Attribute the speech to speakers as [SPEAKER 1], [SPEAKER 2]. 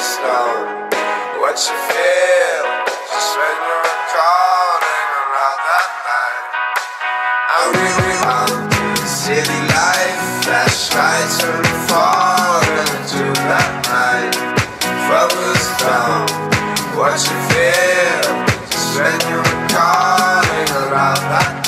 [SPEAKER 1] stone. What you feel, just when you're recalling around that night. I rewound city life, flashlights and fall into that night. Focus down, what you feel, just when you're recalling around that night.